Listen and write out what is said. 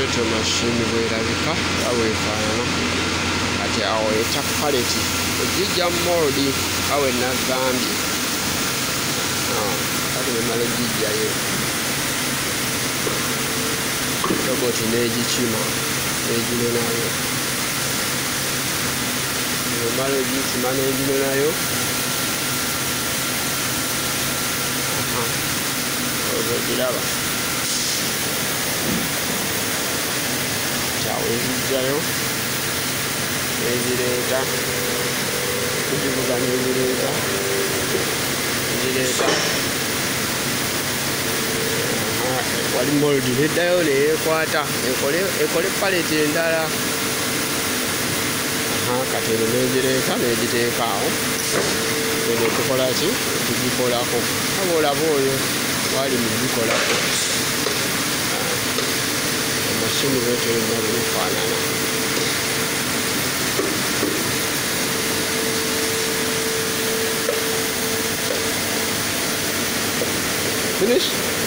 bwetyo mashini bwerabika nga bwefaanana. Kati awo ekya paleti ogijja mu moldi nga bwe nagambye. Kati bwemala ogijjayo roboti n'egikima n'eginonayo. Bwemala ogikima n'eginonayo ogiraba kyawe ezijjayo ezireeta kugivuga n'ezireeta wali moldi neddayo neyekwata ekole paleti endala. Kati eno n'egireeta n'egiteeka awo eno tukola ki tugikolako aba olaba oyo wali mugikolako. Mashini bwetyo yonna bwefaanana. Finish?